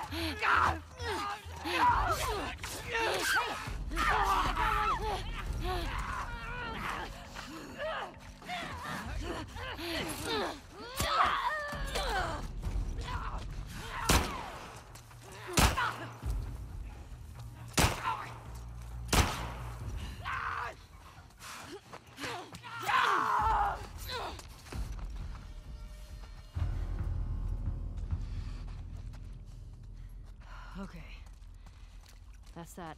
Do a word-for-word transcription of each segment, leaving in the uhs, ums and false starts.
Okay. That's that.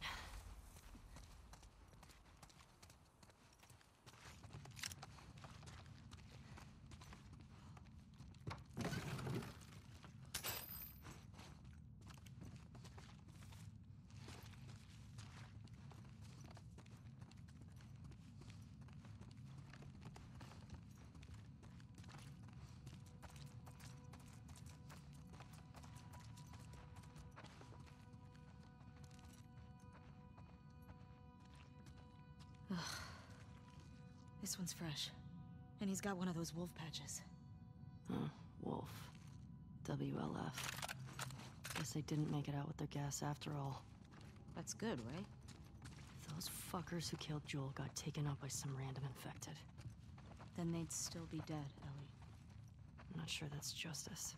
Ugh. This one's fresh. And he's got one of those wolf patches. Oh, wolf. W L F. Guess they didn't make it out with their gas after all. That's good, right? Those fuckers who killed Joel got taken up by some random infected. Then they'd still be dead, Ellie. I'm not sure that's justice.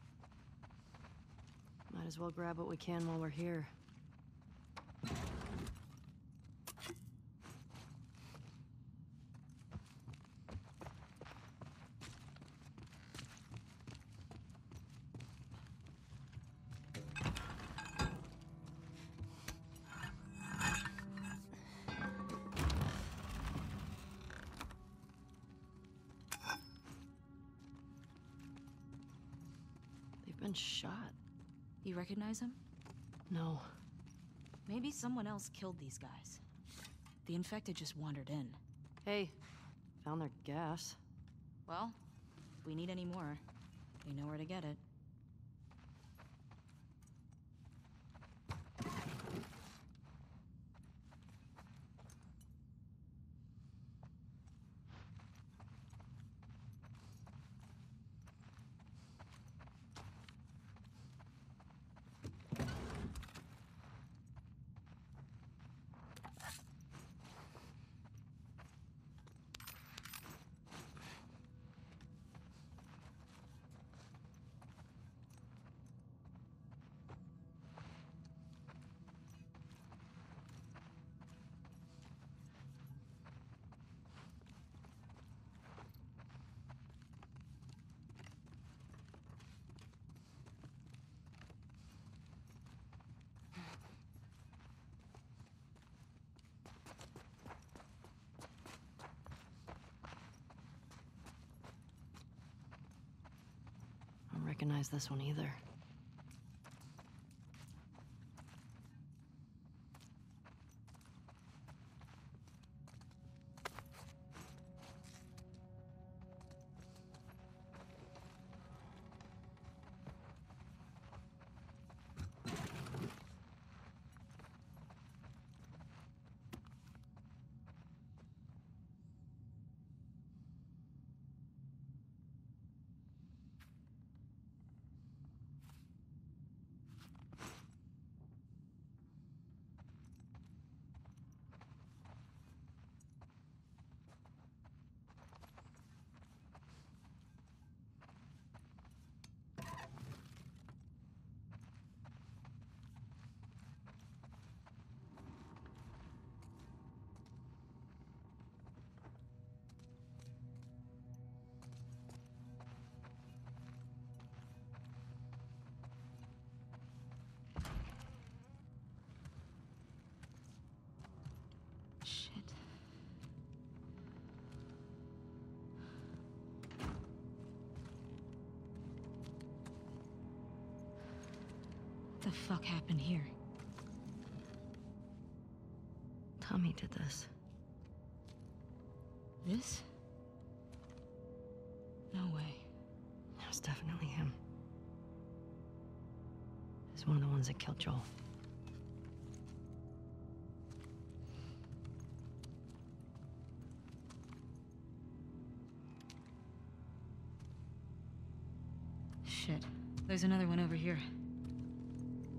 Might as well grab what we can while we're here. Been shot. You recognize him? No. Maybe someone else killed these guys. The infected just wandered in. Hey, found their gas. Well, if we need any more, we know where to get it. I don't recognize this one either. What the fuck happened here? Tommy did this. This? No way. It was definitely him. He's one of the ones that killed Joel. Shit. There's another one over here.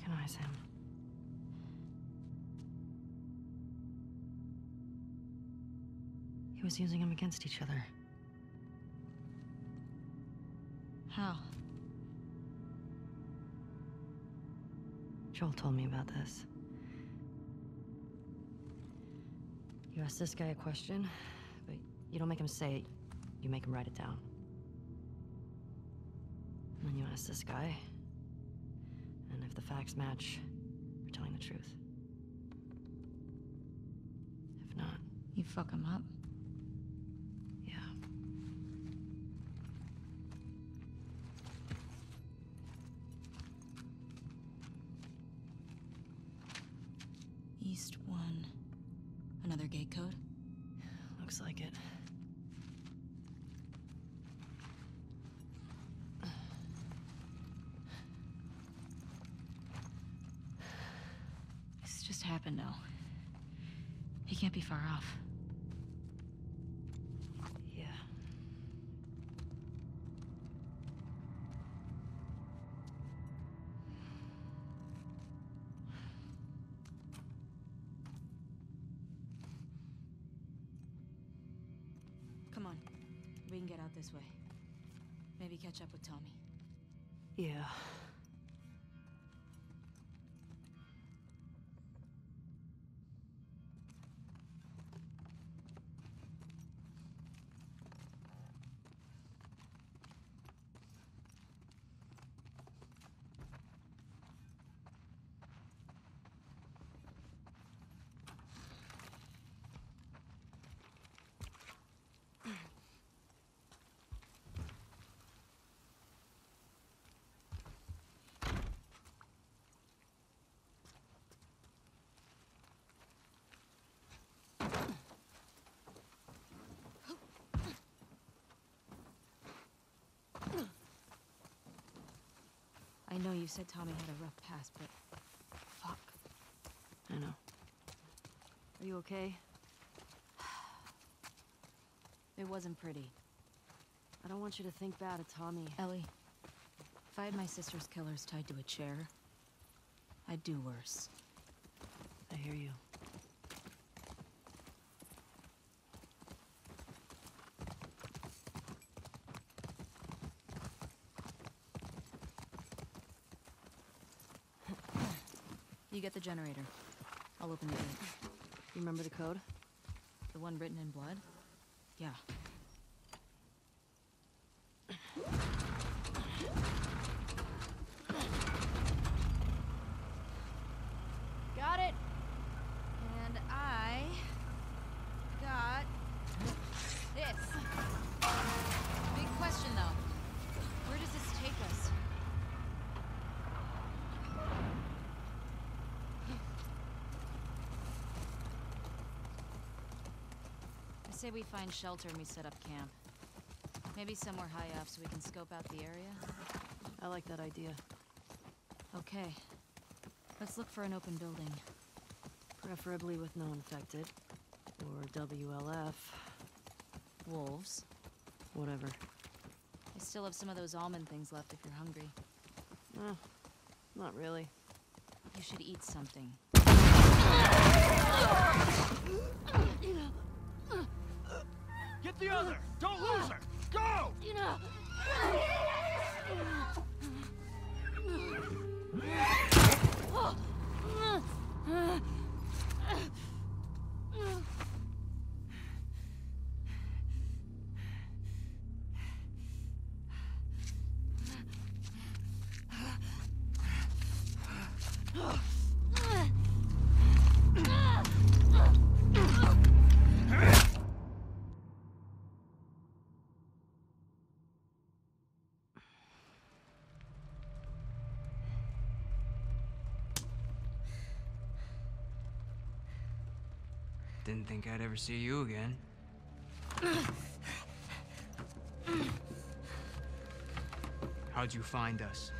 recognize him. He was using them against each other. How? Joel told me about this. You ask this guy a question, but you don't make him say it, you make him write it down. And then you ask this guy, and if the facts match, you're telling the truth. If not... You fuck him up? Yeah. East one. Another gate code? Looks like it. This just happened now. He can't be far off. Yeah. Come on. We can get out this way. Maybe catch up with Tommy. Yeah. I know you said Tommy had a rough past, but... fuck. I know. Are you okay? It wasn't pretty. I don't want you to think bad of Tommy. Ellie, if I had my sister's killers tied to a chair, I'd do worse. I hear you. You get the generator. I'll open the gate. You remember the code? The one written in blood? Yeah. Got it! And I... got... this. Big question, though. Where does this take us? I say we find shelter and we set up camp. Maybe somewhere high up so we can scope out the area. I like that idea. Okay. Let's look for an open building. Preferably with no infected. Or W L F. Wolves. Whatever. I still have some of those almond things left if you're hungry. Eh, not really. You should eat something. Get the other! Don't lose her! Go! You know. Didn't think I'd ever see you again. How'd you find us?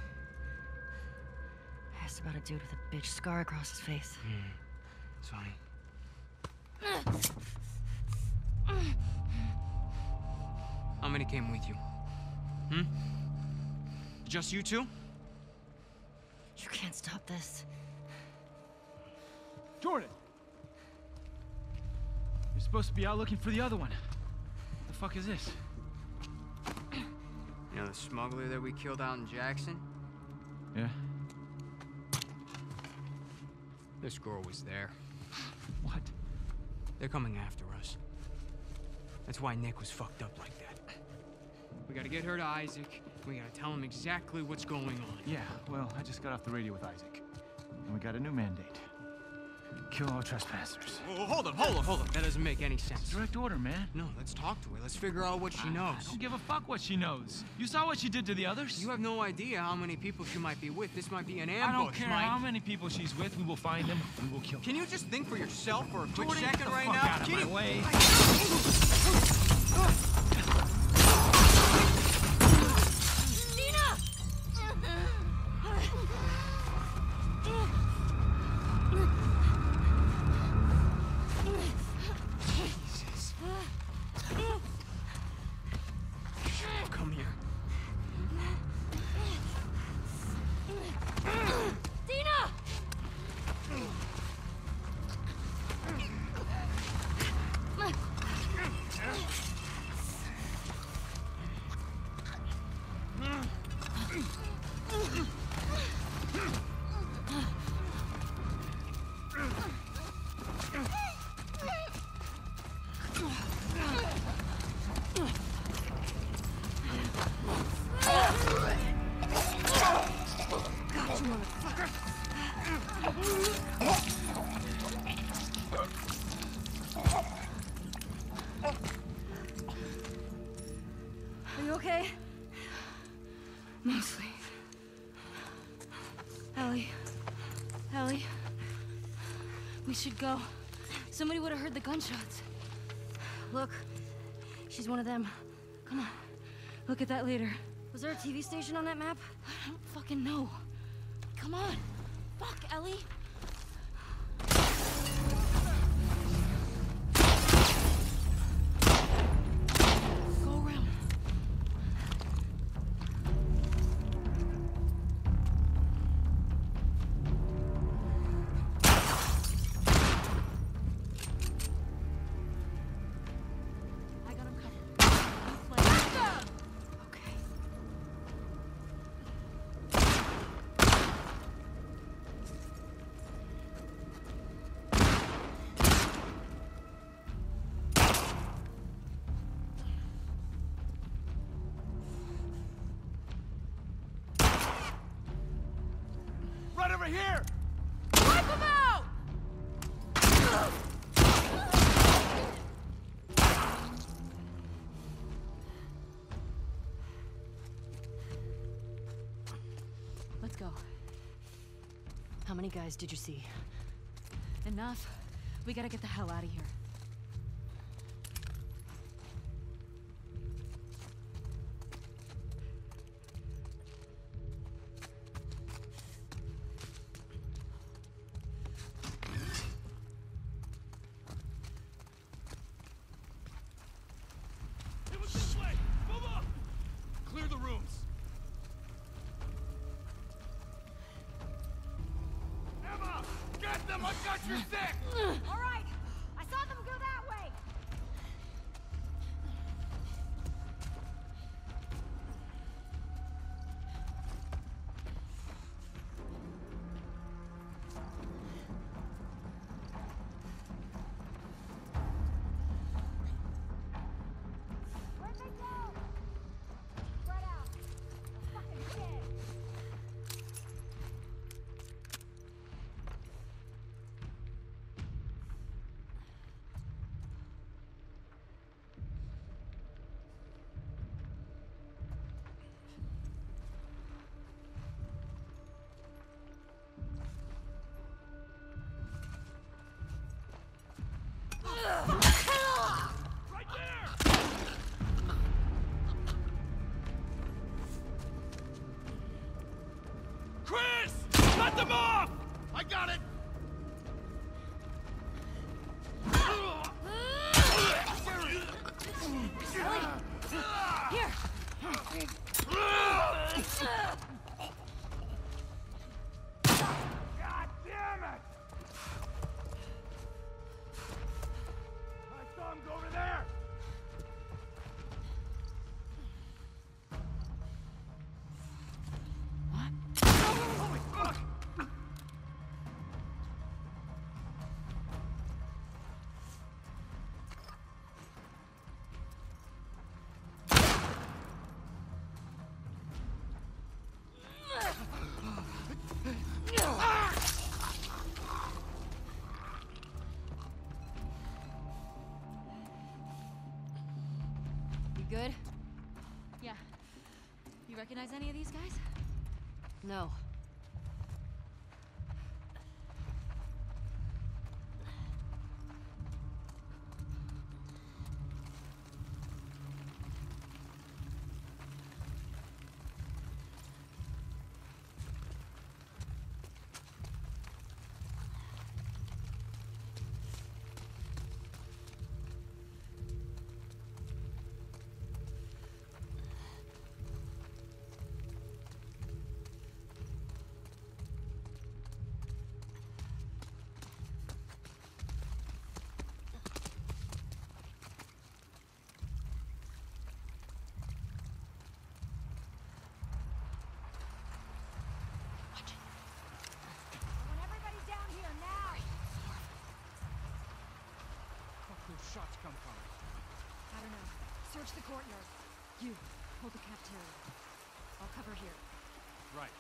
I asked about a dude with a bitch scar across his face. Hmm. It's funny. How many came with you? Hmm? Just you two? You can't stop this. Jordan! You're supposed to be out looking for the other one. What the fuck is this? You know the smuggler that we killed out in Jackson? Yeah? This girl was there. What? They're coming after us. That's why Nick was fucked up like that. We gotta get her to Isaac. We gotta tell him exactly what's going on. Yeah, well, I just got off the radio with Isaac. And we got a new mandate. Kill all trespassers. Oh, hold up, hold up, hold up. That doesn't make any sense. Direct order, man. No, let's talk to her. Let's figure out what she knows. I don't give a fuck what she knows. You saw what she did to the others? You have no idea how many people she might be with. This might be an ambush, I don't care Mike. how many people she's with. We will find them. We will kill them. Can you just think for yourself for a quick Jordan, second get the right fuck now? out of Can my you- way. Jesus. Come here. Dina! Are you okay? Mostly. Ellie. Ellie. We should go. Somebody would have heard the gunshots. Look. She's one of them. Come on. Look at that later. Was there a T V station on that map? I don't fucking know. Come on. Fuck, Ellie. Go around. I got him covered. You play. Okay. Right over here! Wipe him out! Let's go. How many guys did you see? Enough. We gotta get the hell out of here. It was this way! Move up! Clear the rooms. Emma! Get them! I got your stick! All right, I saw them go that way. Where'd they go? Spread out. I'm fucking dead. Right there! Chris! Let them off! I got it! Here! Good? Yeah. You recognize any of these guys? No. I want everybody down here now. Fuck those shots come from? I don't know. Search the courtyard. You, hold the cafeteria. I'll cover here. Right.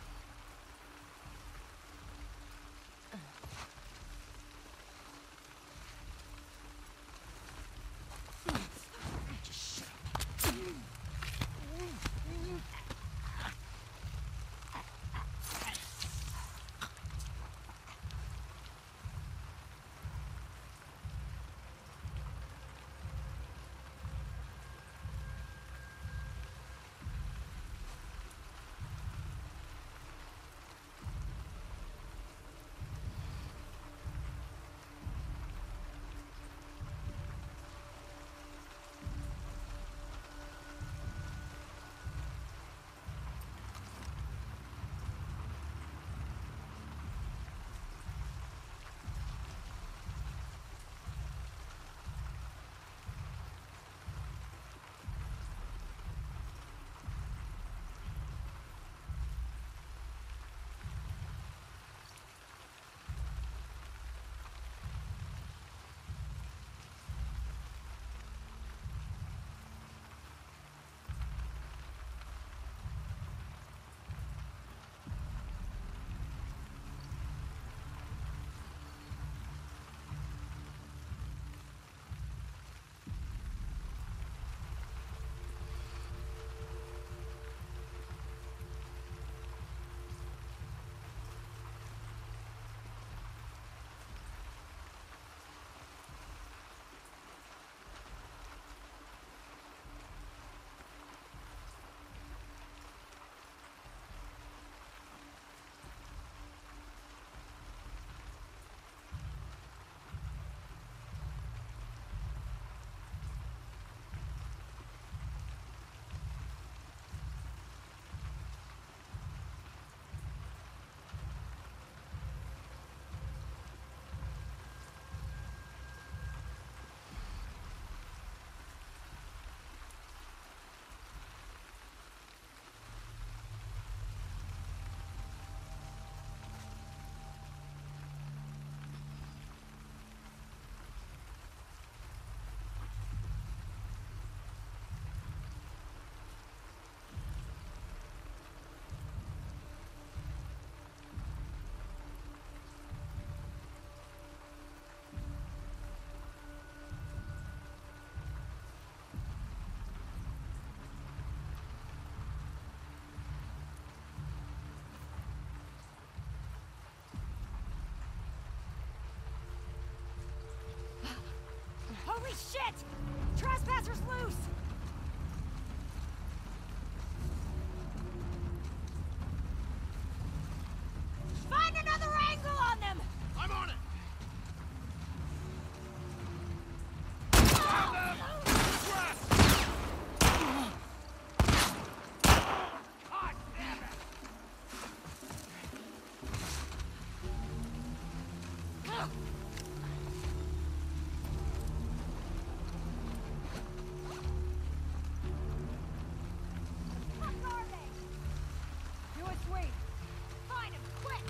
Holy shit! Trespassers loose! Find another angle on them! I'm on it! What are they? Do it, sweet. Find him, quick!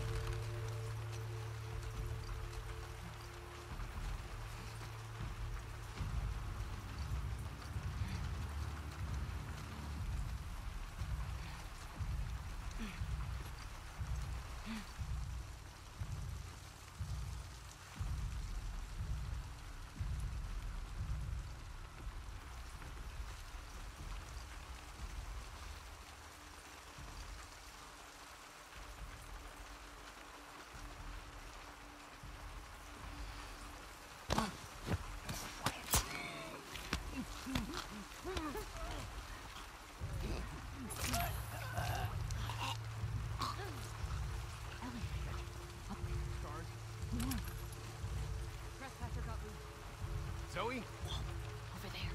Trespasser got loose. Zoe? Over there.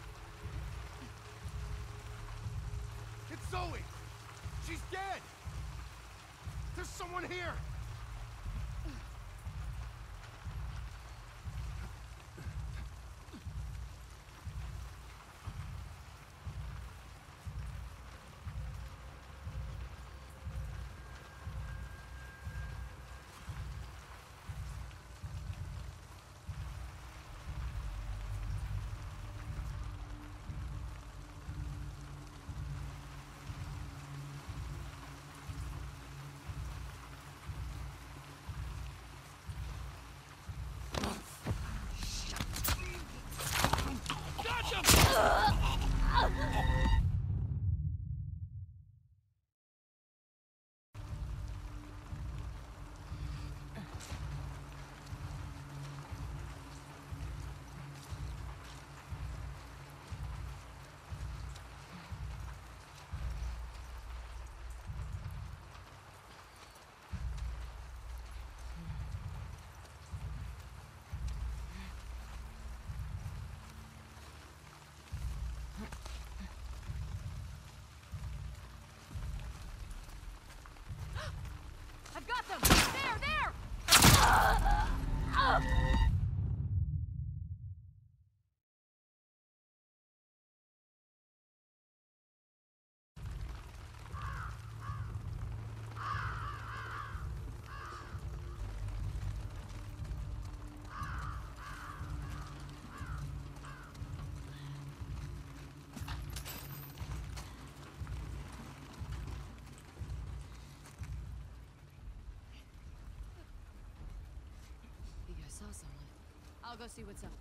It's Zoe! She's dead! There's someone here! I've got them! There, there! You guys saw someone. I'll go see what's up.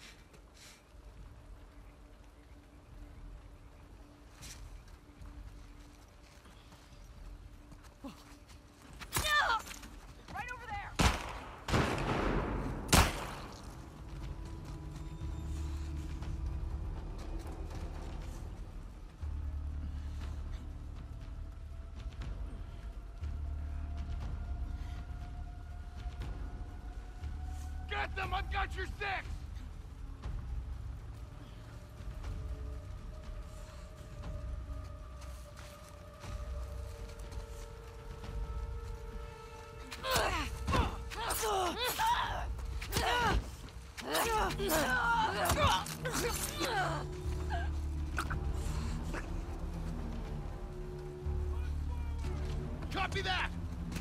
Right over there! Get them! I've got your six! Copy that!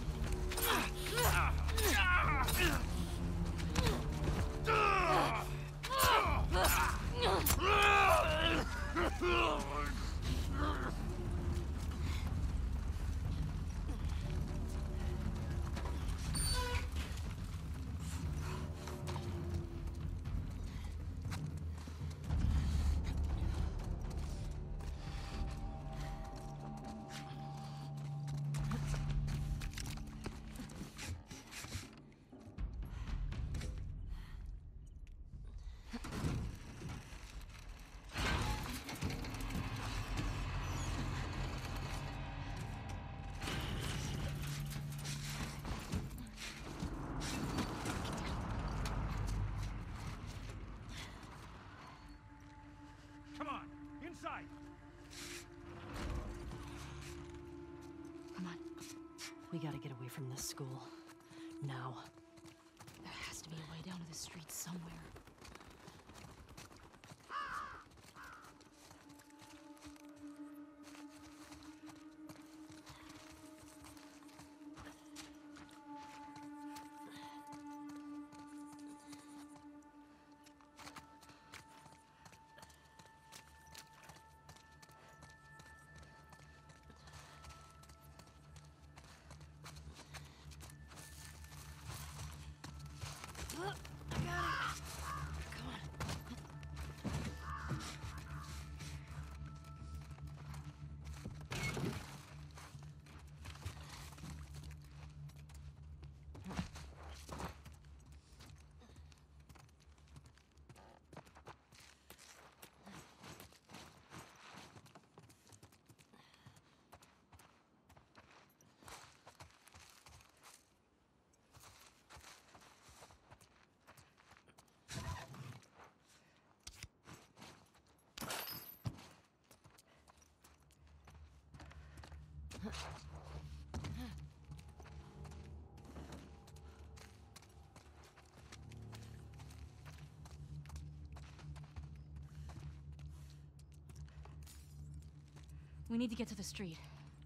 Come on, inside! Come on. We gotta get away from this school. Now. There has to be a way down to the street somewhere. We need to get to the street.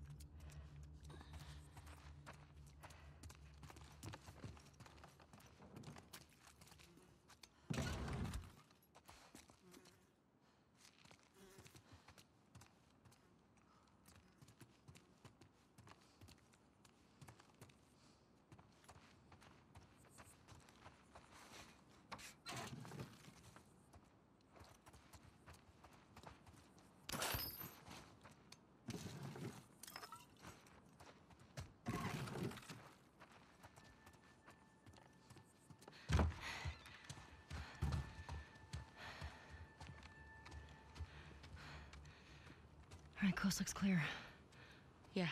All right, coast looks clear. Yeah.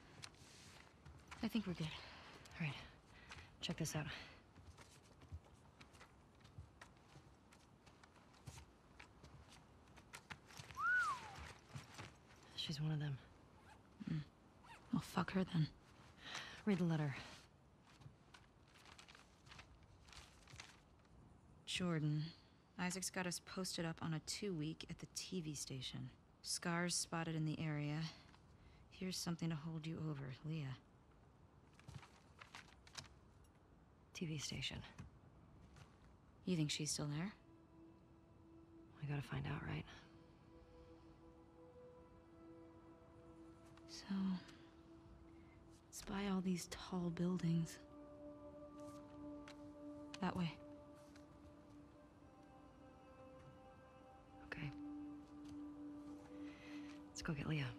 I think we're good. All right, check this out. She's one of them. Mm. Well, fuck her then. Read the letter. Jordan. Isaac's got us posted up on a two-week at the T V station. Scars spotted in the area. Here's something to hold you over, Leah. T V station. You think she's still there? We gotta find out, right? So... spy all these tall buildings. That way. Okay. Let's go get Leah.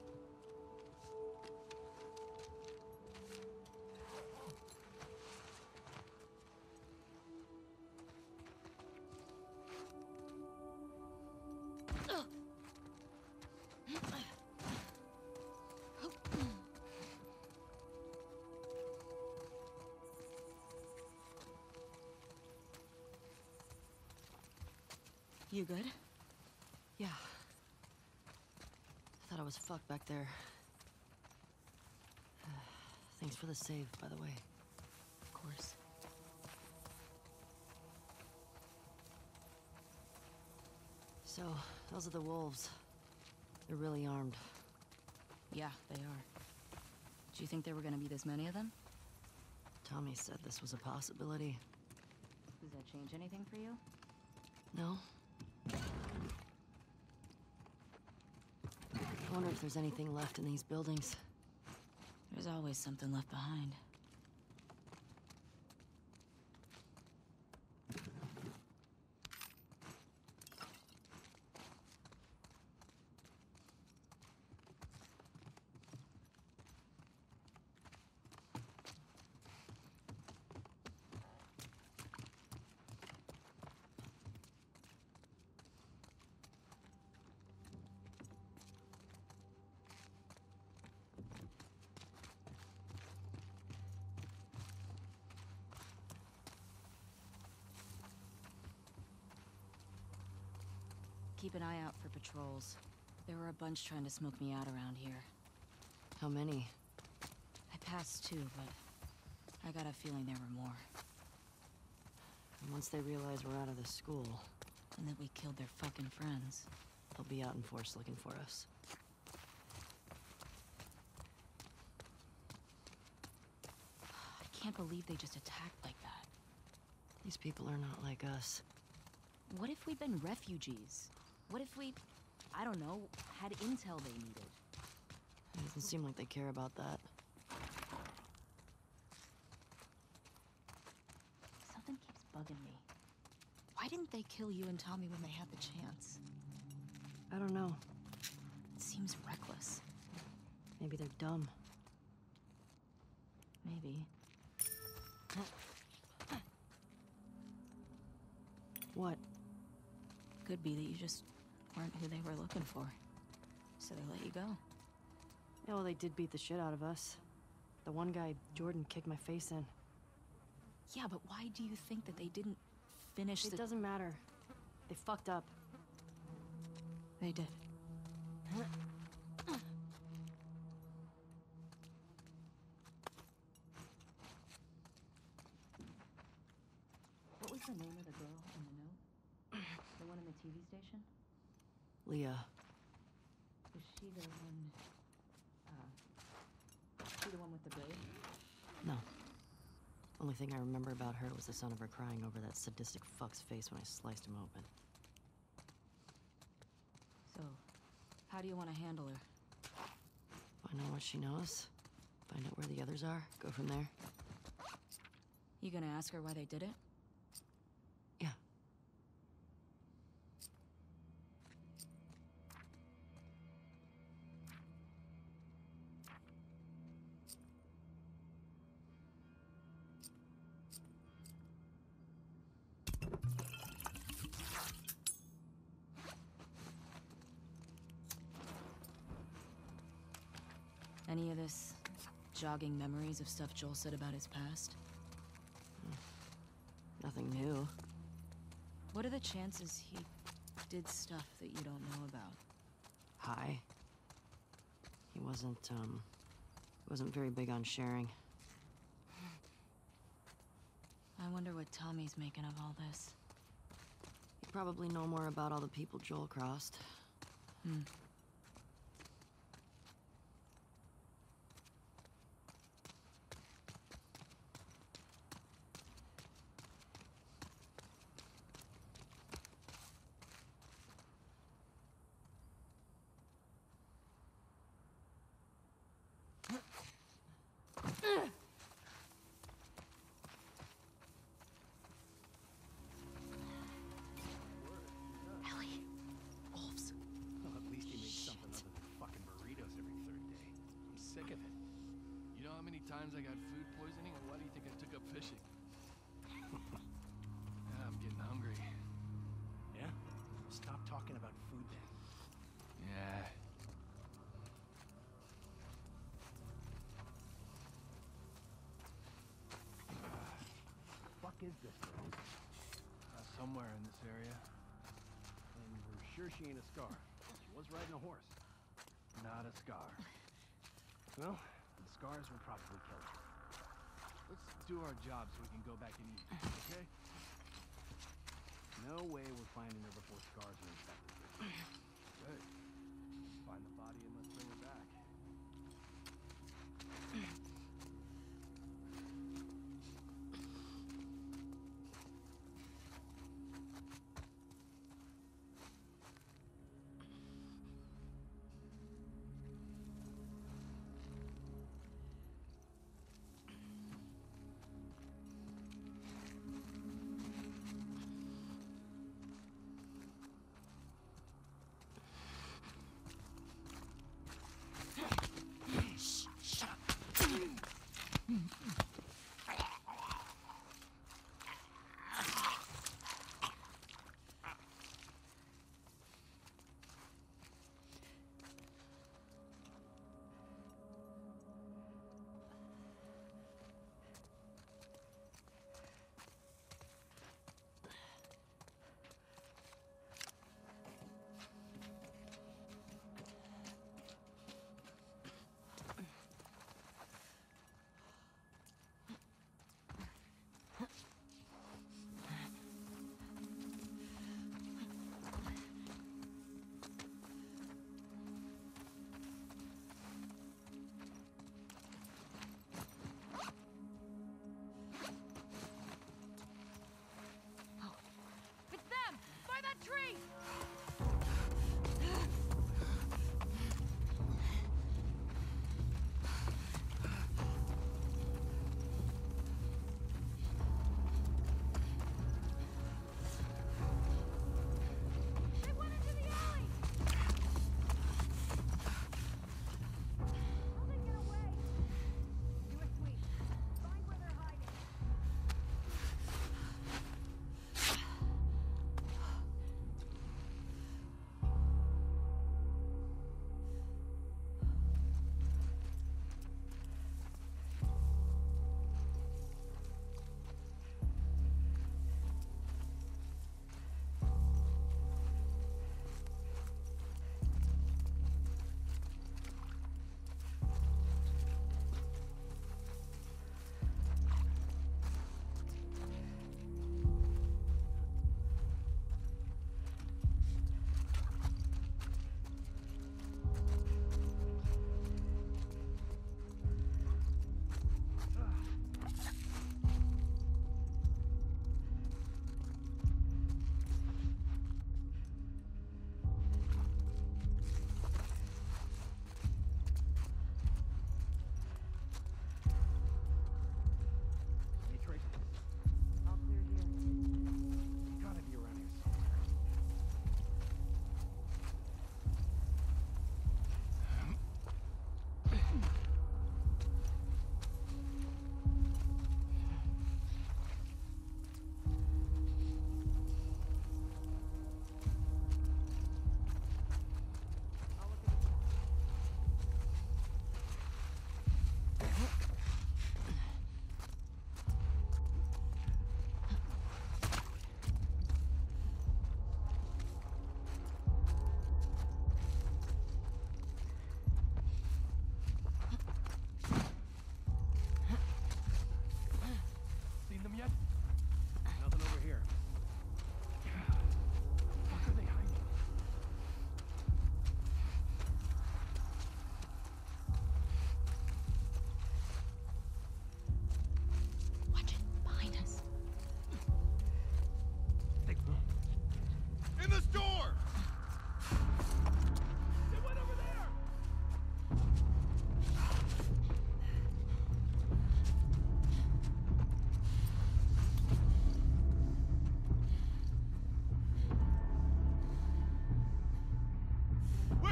You good? Yeah. I thought I was fucked back there. Thanks for the save, by the way. Of course. So, those are the wolves. They're really armed. Yeah, they are. Do you think there were gonna be this many of them? Tommy said this was a possibility. Does that change anything for you? No? I wonder if there's anything left in these buildings. There's always something left behind. Keep an eye out for patrols. There were a bunch trying to smoke me out around here. How many? I passed two, but I got a feeling there were more. And once they realize we're out of the school, And that we killed their fucking friends. they'll be out in force looking for us. I can't believe they just attacked like that. These people are not like us. What if we'd been refugees? What if we, I don't know, had intel they needed? It doesn't seem like they care about that. Something keeps bugging me. Why didn't they kill you and Tommy when they had the chance? I don't know. It seems reckless. Maybe they're dumb. Maybe. What? Could be that you just weren't who they were looking for. So they let you go. Yeah, well, they did beat the shit out of us. The one guy, Jordan, kicked my face in. Yeah, but why do you think that they didn't finish It the... doesn't matter. They fucked up. They did. the name of the girl on the note? The one in the T V station? Leah. Was she the one... Uh... Was she the one with the braid? No. Only thing I remember about her was the sound of her crying over that sadistic fuck's face when I sliced him open. So, how do you want to handle her? Find out what she knows. Find out where the others are. Go from there. You gonna ask her why they did it? Yeah. Any of this jogging memories of stuff Joel said about his past? Nothing new. What are the chances he did stuff that you don't know about? High. He wasn't, um... wasn't very big on sharing. I wonder what Tommy's making of all this. You probably know more about all the people Joel crossed. Hmm. Ellie. Wolves. Well, at least he makes something other than fucking burritos every third day. I'm sick of it. You know how many times I got food poisoning, and why do you think I took up fishing? Yeah, I'm getting hungry. Yeah? Stop talking about food then. Yeah. Fuck is this girl? Uh, somewhere in this area. And we're sure she ain't a scar. She was riding a horse. Not a scar. Well, the scars will probably kill her. Let's do our job so we can go back and eat, okay? No way we're finding her before scars are infected. Good. Find the body and let's bring her back.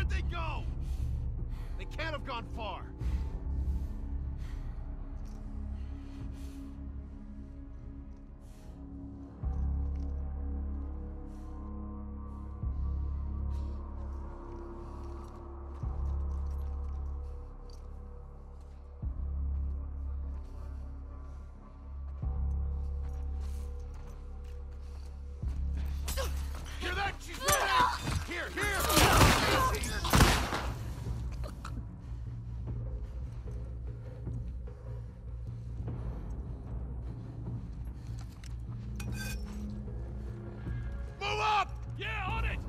Where'd they go? They can't have gone far. Hear that? She's running! Here, here! Move up! Yeah, on it!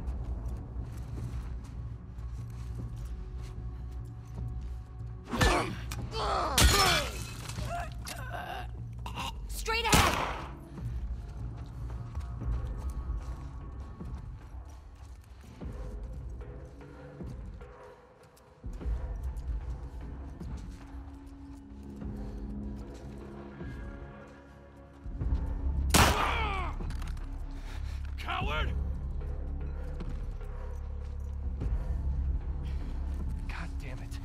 Straight ahead! Coward! God damn it.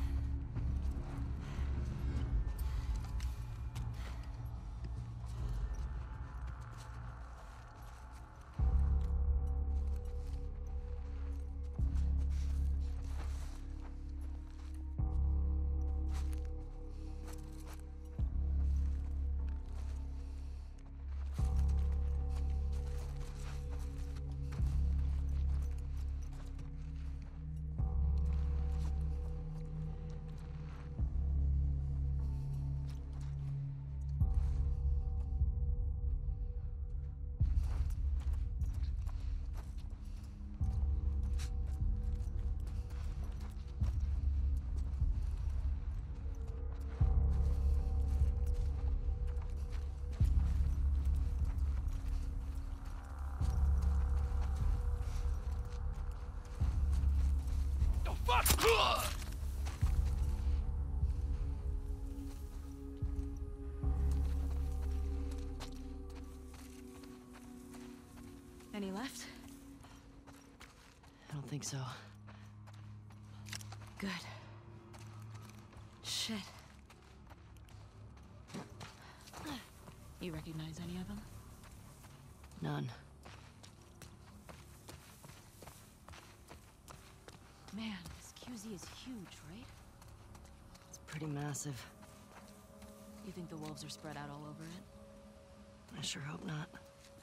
Oh, fuck! Any left? I don't think so. Good. Shit. You recognize any of them? None. Man, this Q Z is huge, right? It's pretty massive. You think the wolves are spread out all over it? I sure hope not.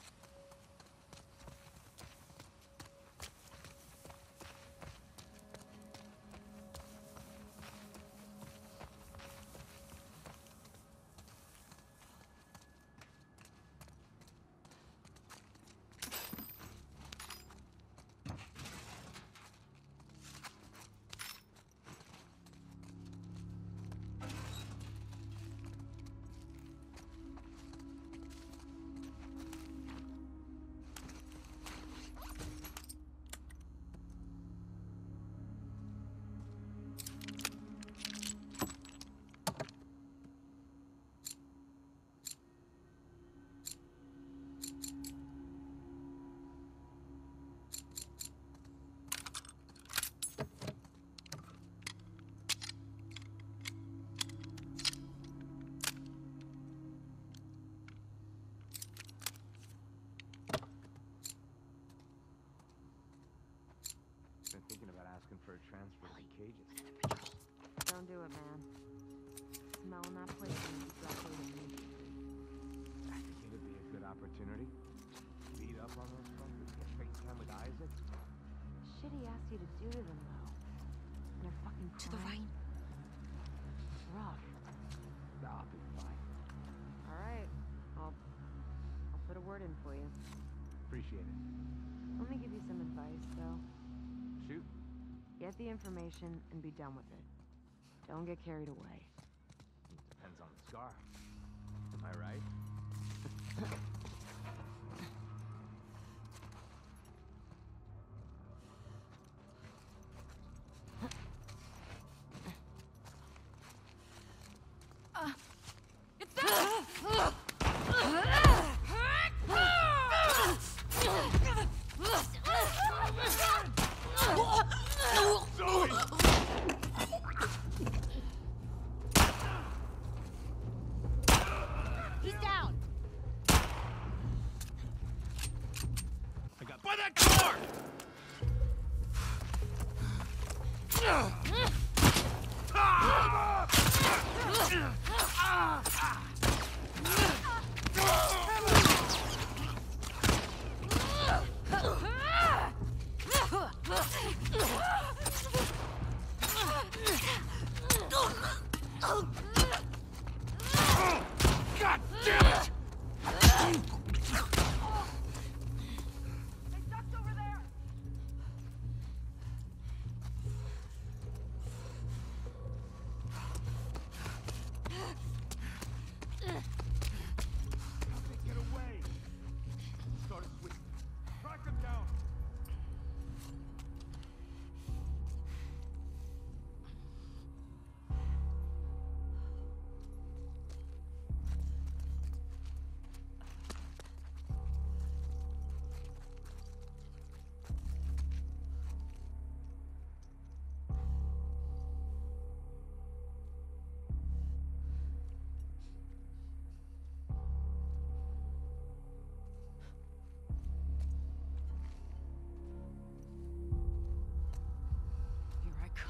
Been thinking about asking for a transfer to cages. Don't do it, man. Smelling that place is exactly what you need. I think it'd be a good opportunity. Beat up on those fuckers, get FaceTime with Isaac. Shit he asked you to do to them, though. And they're fucking To the right. Rough. Nah, I'll be fine. Alright. I'll... I'll put a word in for you. Appreciate it. Let me give you some advice, though. Shoot. Get the information and be done with it. Don't get carried away. Depends on the scar. Am I right? It's that! Zoe!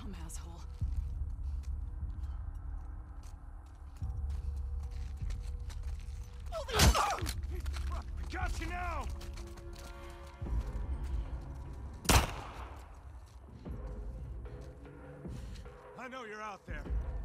Dumb asshole. I got you now! I know you're out there.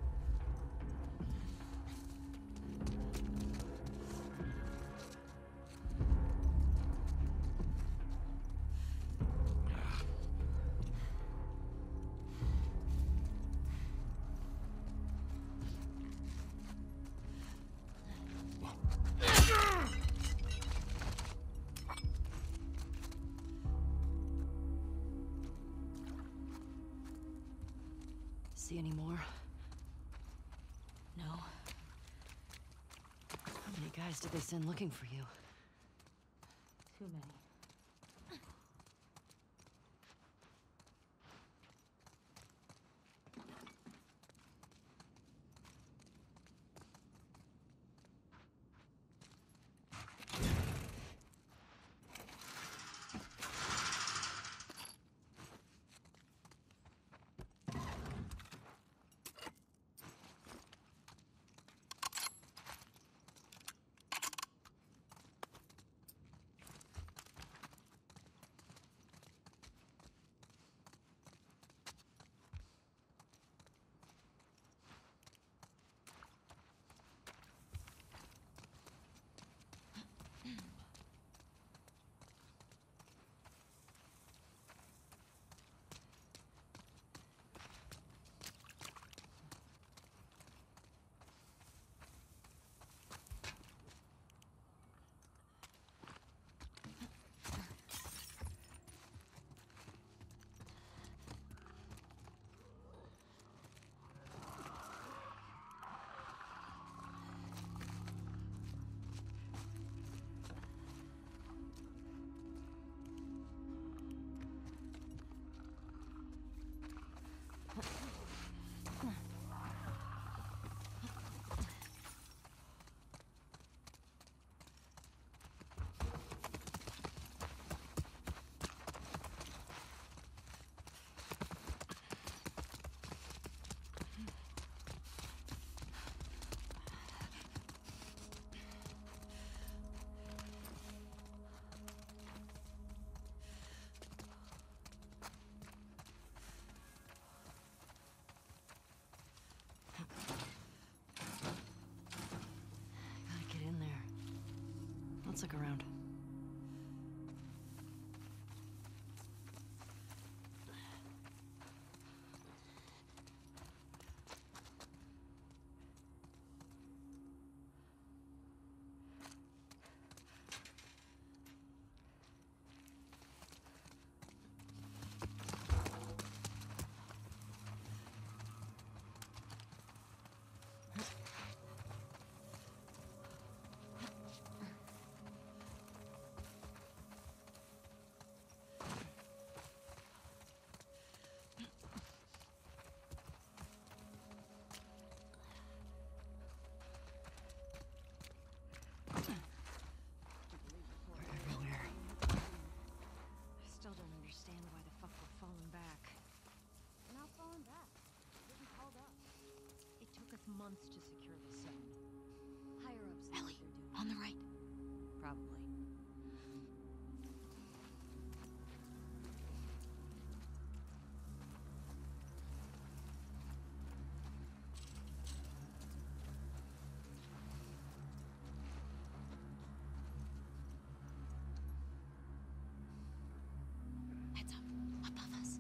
See any more? No. How many guys did they send looking for you? Too many. Gotta get in there. Let's look around. I still don't understand why the fuck we're falling back. We're not falling back. We're getting called up. It took us months to secure the zone. Higher ups know what Ellie, they're doing. on the right. Probably. Heads up, above us.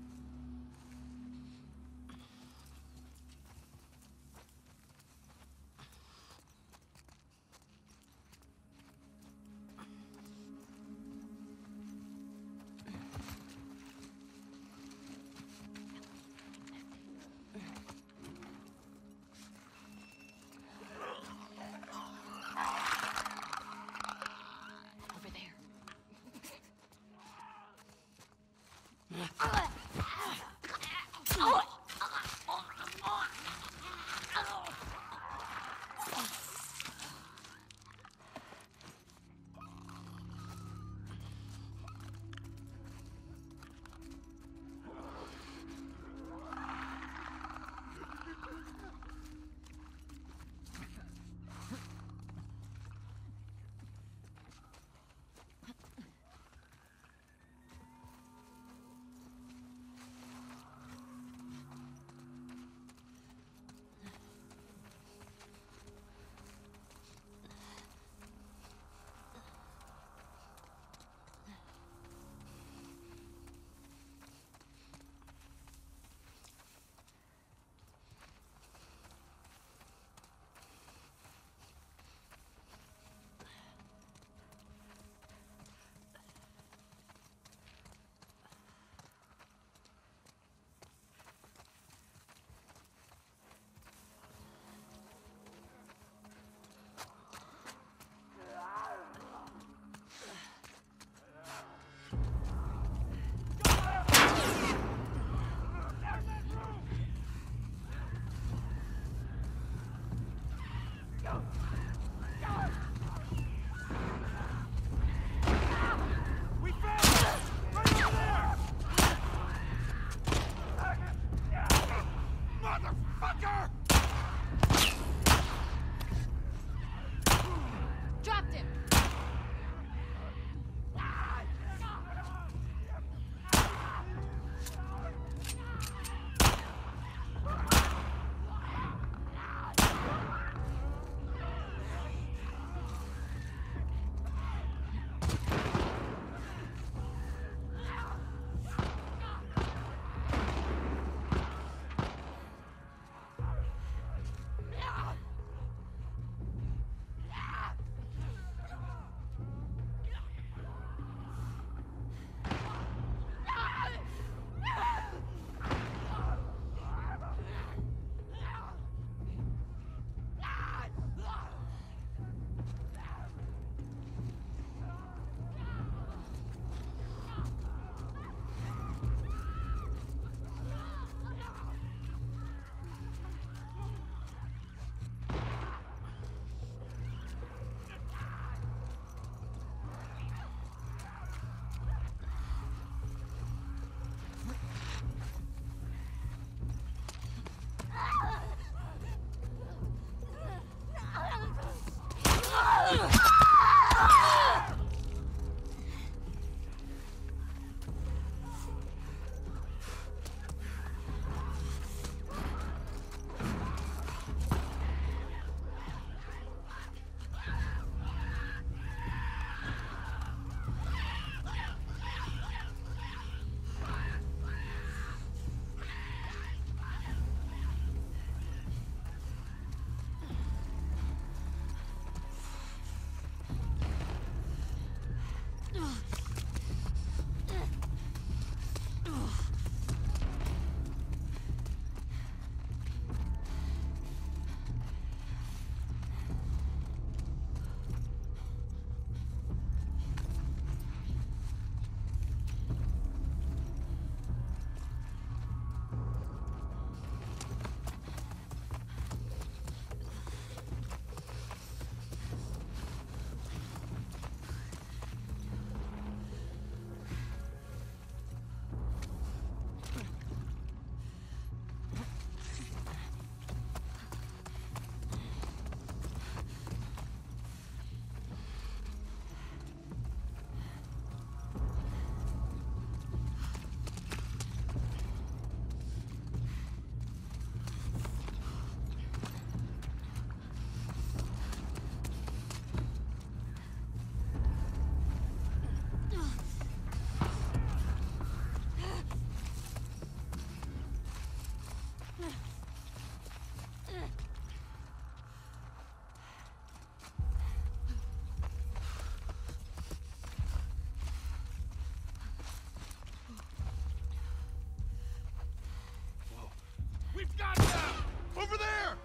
We've got them! Over there!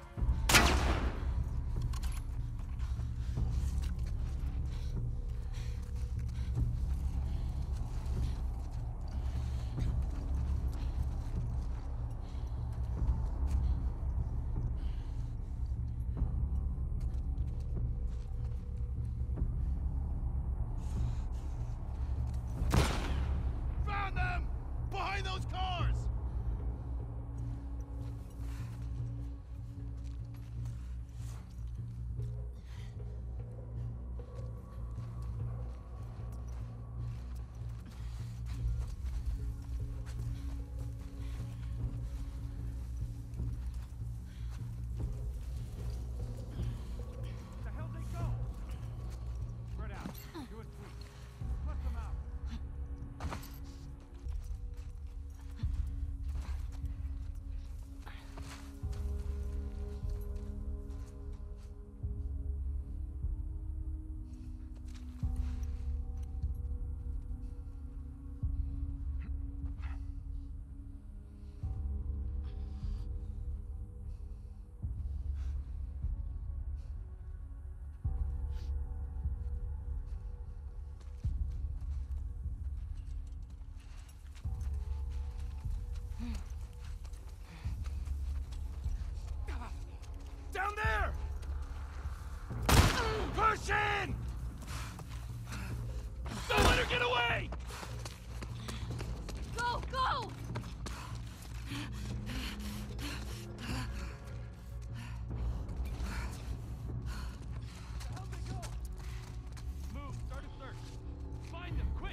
Found them! Behind those cars! The hell they go? Spread out. Do a sweep. Flush them out. Down there! Push in! Don't let her get away! Go, go! How'd they go? Move. Start a search. Find them, quick!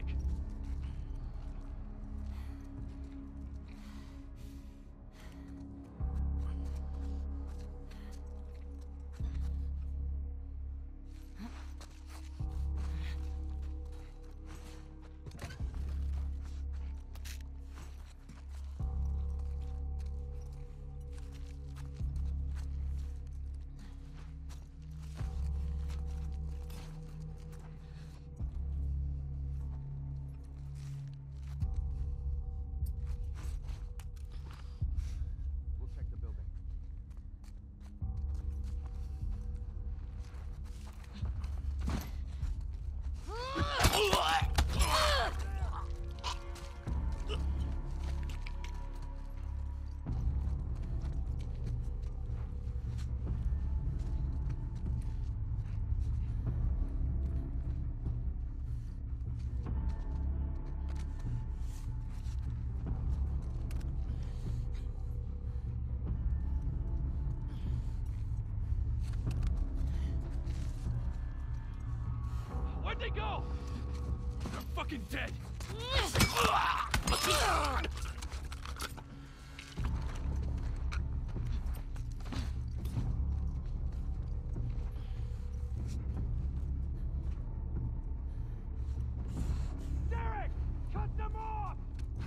We'll check the building. Where'd they go? They're fucking dead! Derek! Cut them off!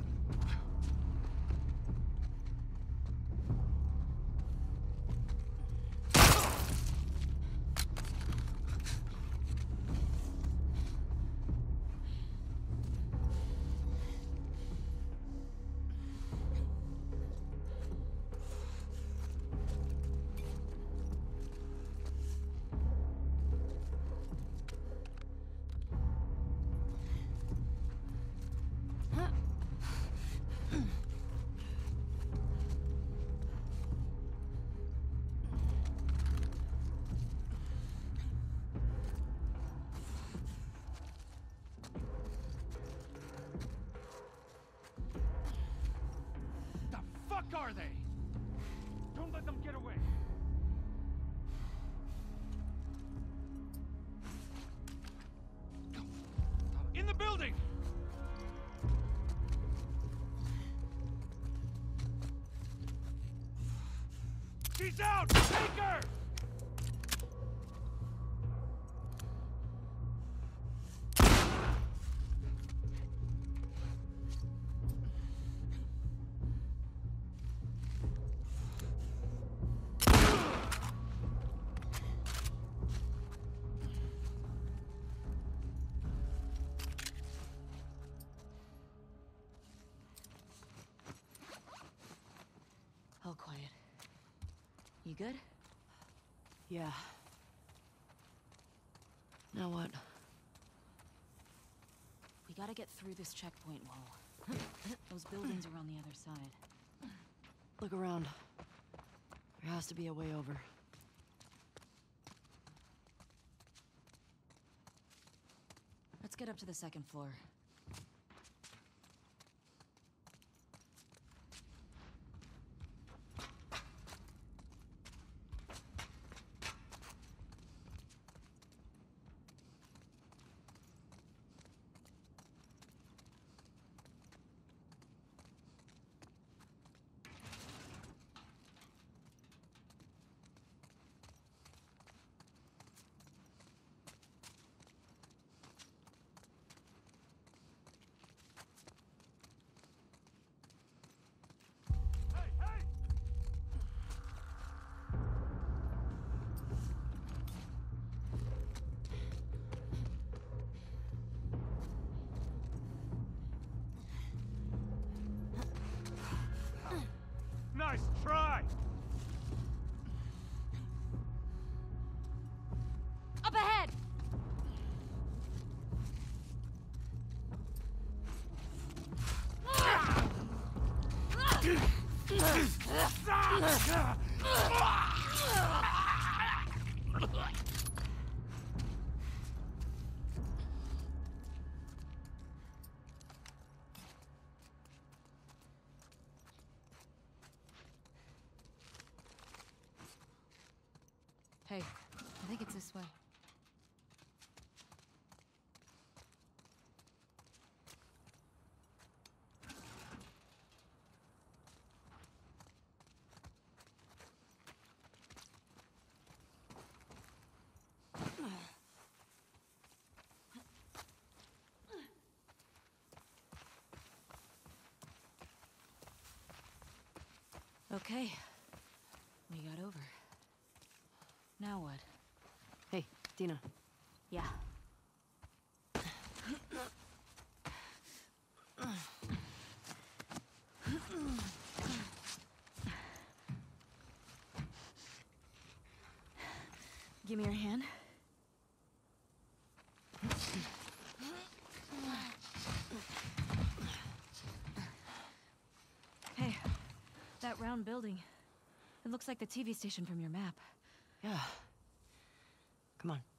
The fuck are they? Don't let them get away. In the building! She's out! Take her! All quiet. good? Yeah. Now what? We gotta get through this checkpoint wall. Those buildings are on the other side. Look around. There has to be a way over. Let's get up to the second floor. Hey, hey! Nice try! Up ahead! Hey, I think it's this way. Okay, we got over. Now what? Hey, Dina. Yeah. Give me your hand. Hey, that round building. It looks like the T V station from your map. Yeah. Come on.